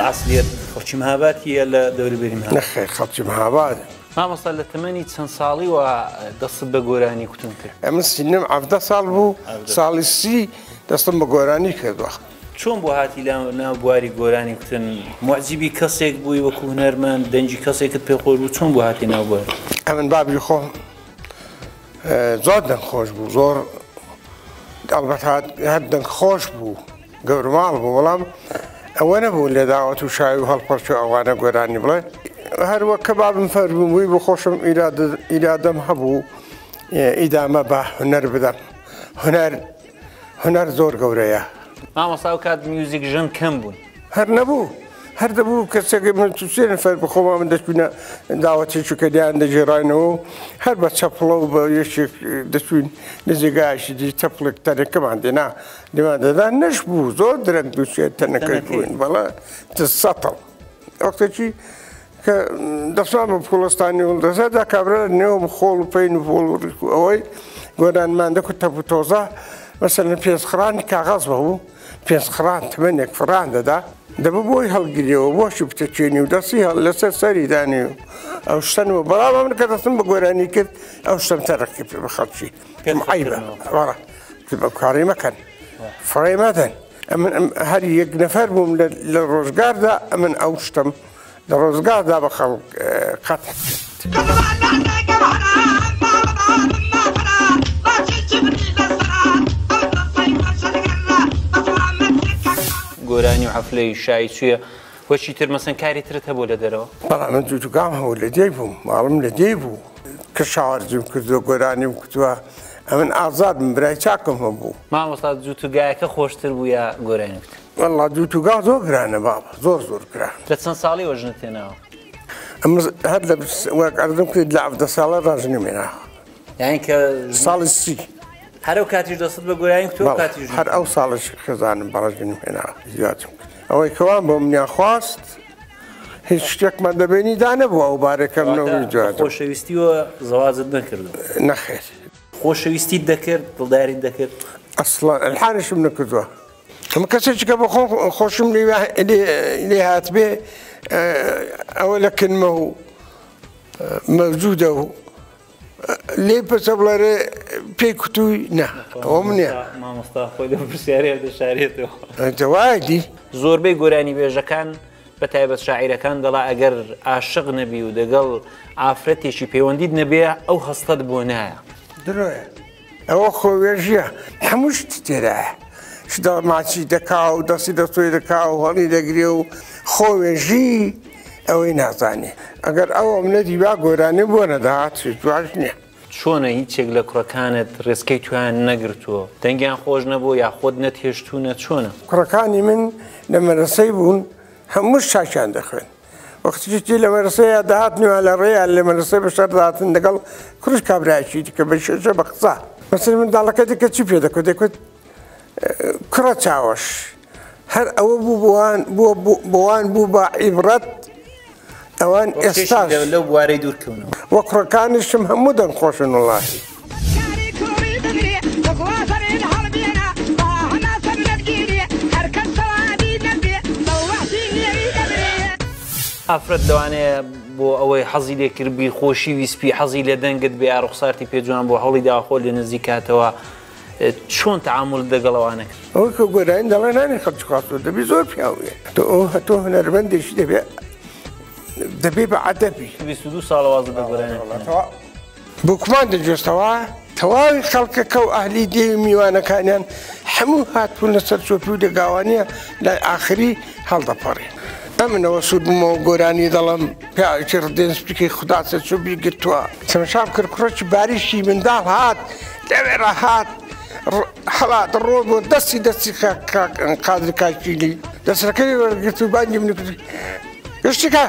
عسلير خەڵکی مەهابادیە لە دەوروبەری مەهاباد نەخێر خەڵکی مەهاباد مامۆستا لە تەمەنی چەند ساڵی و دەستت بە گۆرانی کوتون کرد ئەمن سینم 17 ساڵ بوو ساڵی 30 دەستم بە گۆرانی کردووە چۆن بۆ هاتی لە ناو بواری گۆرانی کوتن معجیبی کەسێک بووی وەکو هونەرمەند دەنجی کەسێکت پێخۆش بوو چۆن بۆ هاتی ناو بوار ئەمن بابی خۆم زۆر دەنگخۆش بوو زۆر ئەڵبەت هەر دەنگخۆش بوو گەورماڵ بوو بەڵام ئەوە نەبوو لە داوەت و شاوی و هەڵپەرچ و ئەوانە گۆرانی بڵێ هەروە کە بابم فەرمووی بۆ خۆشم ئیرادەم هەبوو ئیدامە بە هونەر بدەم هونەر زۆر گەورەیە مامۆستا و کات میوزیک ژن کەم بوون هەر نەبوو هەر دەبوو کەسێکی من سێ نەفەر بخۆمە من دەچوونە داوەتی چووکەدیان دەگێڕاینەوە هەر بە چەپڵە و بە یەشێک دەچوین لە جێگایشی دی چەپڵێک تەنەکەمان دێنا لێمان دەدا نەش بوو زۆر درەنگ دووچێت تەنەکەی بووین بەڵە سەتڵ وەختێکی کە دەستمان بە پۆڵستانی وڵدەزەدا کابرا نێوم خۆڵ و پەین و پۆڵ ئەوەی گۆرانمان دەکوتە بوو تۆزە مەسەلەن پێنجخڕانی کاغەز بەبوو پێنجخڕان تمەنێک فڕان دەدا دەبە بۆی هەڵگیریەوە بۆشی بتەچێنی و دەستی لەسەر سەری دانی و ئەو شتەنەوە بەڵام من کە دەستم بە گۆرانی کرد ئەو شتم تەرەقی بە خەڵکی عیبە بە کاری مەکەن فڕێ مەدەن ئەمن هەر یەک نەفەر بووم لە ڕۆژگاردا ئەمن ئەو شتم لە ڕۆژگاردا بە خەڵک قەت گۆرانی و حەفلەی شای چویە وەچی تر مەسەن کاری ترت هەبوو لە دەرەوە بەڵام من جووتوگام هەبوو لە دێی بووم ماڵم لە دێی بوو کە شاوەرجیم کردووە گۆرانیم کردووە ئەمن ئازادم برای چاکم هەبوو مامۆستا جووتوگایەکە خۆشتر بوو یا گۆرانی کوت وەڵا جووتوگا زۆر گرانە بابە زۆر گران لە چەند ساڵی وەژنت تێناوە هەر لە وەک ئەردم کرد لە 17 ساڵە ڕژنیمێنا یعنی کە ساڵی 30 هەرو کاتیش دەستت بە گۆرانی کوتووە کاتیش هەر ئەو ساڵش خەزانم بەڕژنیم هێنا زیاتم ئەوەی کەوان بۆ منیان خواست هیچ شتێکمان دەبێنی دا نەبووە ئەو بارەکەمنەوەی جوات خۆشەویستیوە زەواجت نەکردو نەخێر خۆشەویستیت دەکرد دڵداریت دەکرد ئەسڵان ئەلحانشم نەکردووە ئەمە کەسێکی کە بە خۆشم لێ هاتبێ ئەوە لە کنمە و مەوجودە و لێ پەچە بڵێرێ پێی کوتووی نە ئەوە منە مامۆستا خۆی لە پرسیارەیە دەشارێتەوە جەوایدی زۆربەی گۆرانی بێژەکان بە تایبەت شاعیرەکان دەڵا ئەگەر عاشق نەبی و دەگەڵ ئافرەتێکی پەیوەندیت نەبێ ئەو هەستەت بۆ نایە درۆیە ئەوە خۆوێژیە هەموو شتی تێدایە شدا ماچی دەکا و دەستی دەستۆی دەکا و هەڵی دەگرێ و خۆوێژی ئەوەی نازانێ ئەگەر ئەوە منەتی با گۆرانی بۆ نەداهات جواش نییە چۆنە هیچێک لە کوڕەکانت ڕێزکەی تویان نەگرتووە دەنگیان خۆش نەبوو یا خۆت نەتێشتونە چۆنە کوڕەکانی من لە مەرەسەی بوون هەموو شاشیان دەخوێن وەختیی لە مەرەسەیە داهاتنیوە لە ڕێیان لە مەرەسەی بەشەر داهاتن لەگەڵ کوڕش کابراایکی کە بە شێژە بە قسە مەسەر منداڵەکە دیکە چی پێ دەکوت دەکوت کوڕە چاوەش هەر ئەوە بوو بۆوان بوو بە عیبرەت ئەوان ئێستاش لەو بوارەی دوورکەونەوە وە کوڕەکانیشم هەموو دەنگخۆشن وڵاتی ئافرەت دەوانەیە بۆ ئەوەی حەزی لێکردبی خۆشی ویسپی حەزی لە دەنگت بێ ڕوخسارتی پێجوان بۆ هەڵی داخۆ لە نزیکاتەوە چۆن تەعامل دەگەڵەوانە کرد ئەوەی کە گۆرانی دەڵێ نانی خەڵکی خواستەوە دەبی زۆر پیاویە تۆ هونەرمەندێکی دەبێ بە عەدەبی 22 ساڵ وازە بە گۆرانی بۆ کومان دەجێستەوە تەواوی خەڵکەکە و ئەهلی دێوی میوانەکانیان هەموو هاتبوون لەسەر چۆپی و دەگاوانیە لای ئاخری هەڵدەپەڕێن ئەمنەوە سوود بوومەوە گۆرانی دەڵم پیاوێکی ڕدێنسپیکەی خودداسە چۆبی گرتووە چەمەشام کرد کوڕێکی باریشی منداڵ هات لەوێ ڕەهات هەڵات ڕۆ بۆ دەستی قادری کاکیلی دەسەکەی وەرگرت و بانگی من کرد گشتیکە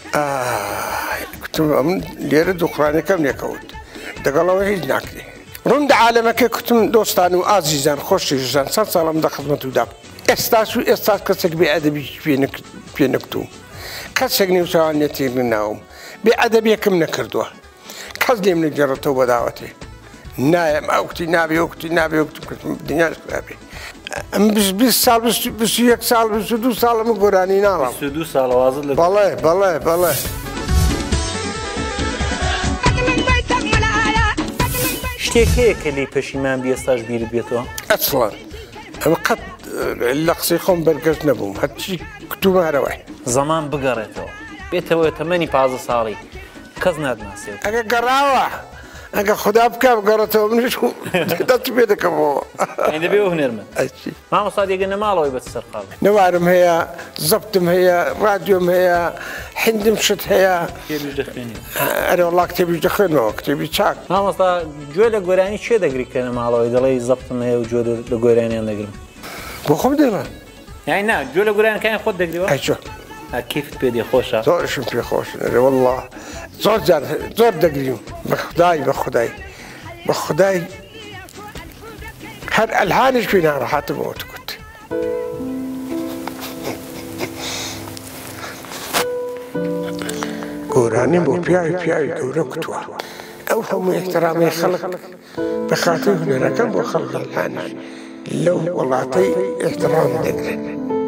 کوتم ئەمن لێرە دووخڕانەکەم لێکەوت دەگەڵەوە هیچ ناکرێ ڕووندا عالەمەکە کوتم دۆستان و ئازیزان خۆشیژان چەند ساڵم دە خزمەت ودا ئێستاش و ئێستاش کەسێک بێ ئەدەبی پێ نەکتوم کەسێک نێوچوانێتی ناوم بێ ئەدەبیەکەم نەکردووە کەس لێم نەگەڕێتەوە بەداوەتێ نایەم ئەوکتی نابێ وەکتی نابێ وەکتم کردم دنیاش خراپێ 20 ساڵ 21 ساڵ 22 ساڵ من گۆرانی ناڵم 22 ساڵ وازت لە بەڵێ شتێک هەیە کە لی پەشیمان بی ئێستاش بیرت بێتەوە ئەسڵان ئەمە قەت لە قسەی خۆم بەرگەشت نەبووم هەرچی کتومارەوەی زەمان بگەڕێتەوە بێتەوە تەمەنی 15 ساڵی کەس ناتناسێت ئەگە گەڕاوە ئەگە خوددا بکە بگەڕێتەوە منش دەست پێ دەکەمەوە دەبێ هونەرمەند مامۆستا دێگە نەماڵەوەی بە سەرقاڵ نەوارم هەیە زەبتم هەیە ڕادیۆم هەیە هندم شت هەیە ئەرە وڵا کتێبیش دەخوێنەوە کتێبی چاک مامۆستا گوێ لە گۆرانی چێ دەگری کە نەماڵەوەی دەڵێی زەبتم هەیە و گوێ لە گۆرانیان دەگرم بۆ خۆم دێمە یانی نا گوێ لە گۆرانەکانی خۆت دەگریەوە ئەچۆ کیفت پێ دێ خۆشە زۆرشم پێخۆشن وەڵڵا زۆر دەگریم بە خودای هەر ئەلهانیش پێ ناڕەحەتمەوە کوت گۆرانی بۆ پیاوی گەورە کوتووە ئەو هەموو احترامی خەڵک بە خاتر هونەرەکەم بۆ خەڵک ئەلهانیش لەو وڵاتەی احترام دەگرن